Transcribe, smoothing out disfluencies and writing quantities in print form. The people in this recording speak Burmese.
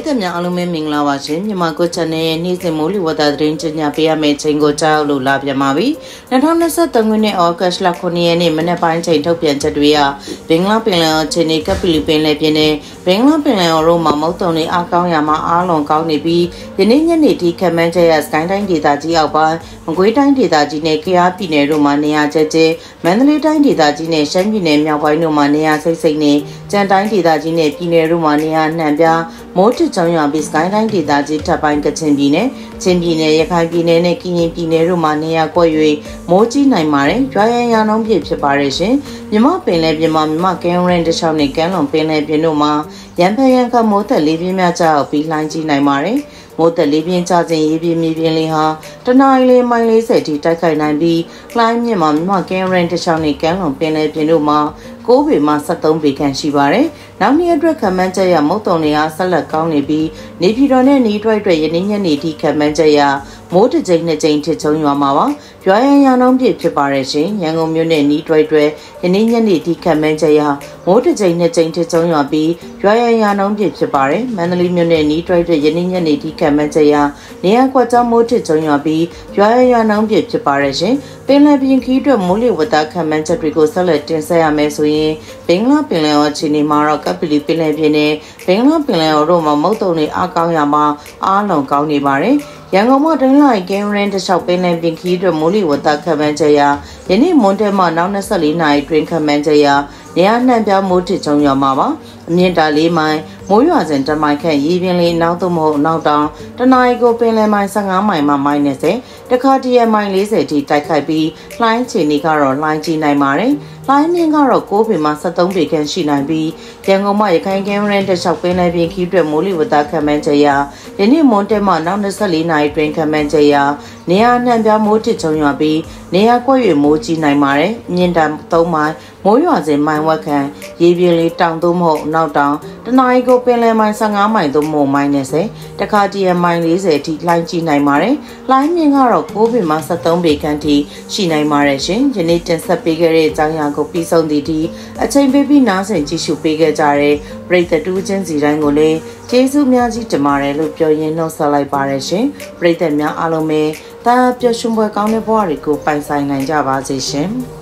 ရိသတ်များအားလုံးပဲမင်္ဂလာပါရှင်မြန်မာကိုချန်နယ်ရဲ့နေ့စဉ်မိုးလေဝသသတင်းကြေညာပေးရမယ့်ချိန်ကိုကြားလို့လာပြန်ပါပြီ2023ခုနှစ်ဩဂတ်လ9ရက်နေ့မနက်ပိုင်းချိန်ထုတ်ပြန်ချက်တွေကဘင်္ဂလားပင်လယ်အော်ချင်းနေကပလီပင်လယ်ပြင်နဲ့ဘင်္ဂလားပင်လယ်အော်တို့မှာမုတ်တုံတွေအားကောင်းရမှာအားလုံးကောင်းနေပြီးယနေ့ညနေထိခန့်မှန်းချက်ရစကိုင်းတိုင်းဒေသကြီးအောက်ပိုင်းမကွေးတိုင်းဒေသကြီးနဲ့ကယားပြည်နယ်တို့မှာနေရာကျကျမန္တလေးတိုင်းဒေသကြီးနဲ့ရှမ်းပြည်နယ်မြောက်ပိုင်းတို့မှာနေရာစိတ်စိတ်နဲ့ကြံတိုင်းဒေသကြီးနဲ့ပြည်နယ်တို့မှာနေရာနှံပြမိုးထစ်ချောင်းရွာပြီးစကိုင်းတိုင်းဒေသကြီးထပ်ပိုင်းကချင်ပြည်နယ်ချင်းပြည်နယ်ရခိုင်ပြည်နယ်နဲ့ကရင်ပြည်နယ်တို့မှာနေရာကွက်၍မိုးကြီးနိုင်ပါတယ်။ရွာရန်ရာနှုန်းပြည့်ဖြစ်ပါတယ်ရှင်။မြမပင်လယ်ပြင်မှာမြမကင်းရင်တစ်ချောင်းနဲ့ကမ်းလွန်ပင်လယ်ပြင်တို့မှာရန်ဖရန်ခမိုးသက်လေးပြင်းများကြောက်ပြီးလှိုင်းကြီးနိုင်ပါတယ်။မိုးသက်လေးပြင်းကြခြင်းရေးပြင်းမြေပြင်လေးဟာတနအီလေးမိုင်40ထိတိုက်ခိုက်နိုင်ပြီးလှိုင်းမြင့်မှာမြမကင်းရင်တစ်ချောင်းနဲ့ကမ်းလွန်ပင်လယ်ပြင်တို့မှာ9ပေမှ73ပေခန့်ရှိပါတယ်။နောက်နေ့အတွက်ခန့်မှန်းချက်ရမုတ်တုံတွေဟာဆက်လက်ကောင်းနေပြီးနေပြည်တော်နဲ့နေထွက်အတွက်ယနေ့ညနေထိခန့်မှန်းချက်ရမိုးတစ်ကြိမ်နှစ်ကြိမ်ထစ်ချုံရွာမှာပါ။ရွာရန်ရာနှုန်းပြည့်ဖြစ်ပါတယ်ရှင်။ရန်ကုန်မြို့နဲ့နေထွက်အတွက်ယနေ့ညနေထိခန့်မှန်းချက်ရမိုးတစ်ကြိမ်နှစ်ကြိမ်ထစ်ချုံရွာပြီးရွာရန်ရာနှုန်းပြည့်ဖြစ်ပါတယ်။မန္တလေးမြို့နဲ့နေထွက်အတွက်ယနေ့ညနေထိခန့်မှန်းချက်ရနေရာကွက်ကြောင်းမိုးထစ်ချုံရွာပြီးရွာရန်ရာနှုန်းပြည့်ဖြစ်ပါတယ်ရှင်။ပင်လယ်ပြင်ခီးအတွက်မိုးလေဝသခန့်မှန်းချက်တွေကိုဆက်လက်တင်ဆက်ရမယ်ဆိုရင်ဘင်္ဂလားပင်လယ်အော်ခြေနေမှာတော့ကပလီပင်လယ်ပြင်နဲ့ဘင်္ဂလားပင်လယ်အော်တို့မှာမုတ်တုံတွေအားကောင်းရမှာအားလုံးကောင်းနေပါတယ်။ရန်ကုန်မှာတိုင်းလိုက်ကင်းရင်တစ်လျှောက်ပင်လယ်ပြင်ခီးအတွက်မိုးလေဝသခန့်မှန်းချက်ရယနေ့မွန်တဲမှာနောက်24နာရီတွင်ခန့်မှန်းချက်ရနေရာနှံပြမိုးထစ်ချုံရွာမှာပါအမြင့်တာ4မိုင်မိုးရွာစဉ်1မိုင်ခန့်ရေပြင်လေးနောက်သို့မဟုတ်နောက်တောင်တနအီကိုပင်လယ်မိုင်15မိုင်မှမိုင်20တခါတရမိုင်40ထိတိုက်ခိုက်ပြီးလှိုင်းချီနေကတော့လှိုင်းကြီးနိုင်ပါတယ်လှိုင်းမြင့်ကတော့9ပေမှ73ပေခန့်ရှိနိုင်ပြီးရန်ကုန်မှာရခိုင်ကင်းရင်တစ်လျှောက်ပင်လယ်ပြင်ခီးအတွက်မိုးလေဝသခန့်မှန်းချက်ရယနေ့မွန်တဲမှာနောက်24နာရီတွင်ခန့်မှန်းချက်ရနေရာနှံပြမိုးထစ်ချုံရွာပြီးနေရာကွက်၍မိုးကြီးနိုင်ပါတယ်မြင့်တမ်း3မိုင်မိုးရွာစဉ်မိုင်ဝက်ခန့်ရေပြင်လေးတောင်သို့မဟုတ်နောက်တောင်တနအီကိုပင်လယ်မိုင်15မိုင်သို့မဟုတ်မိုင်20တခါတရမိုင်40ထိလှိုင်းကြီးနိုင်ပါတယ်လှိုင်းမြင့်ကတော့9ပေမှ73ပေခန့်ထိရှိနိုင်ပါတယ်ရှင်ယနေ့တင်ဆက်ပေးခဲ့တဲ့အကြောင်းအရာကိုပြီးဆုံးသည့်ဒီအချိန်ပေးပြီးနားဆင်ကြည့်ရှုပေးခဲ့ကြတဲ့ပရိသတ်တူးချင်းစီတိုင်းကိုလည်းကျေးဇူးများကြီးတင်ပါတယ်လို့ပြောရင်းနှုတ်ဆက်လိုက်ပါတယ်ရှင်ပရိသတ်များအားလုံးပဲတာပျော်ရွှင်ပွဲကောင်းတဲ့ဘဝတွေကိုပိုင်ဆိုင်နိုင်ကြပါစေရှင်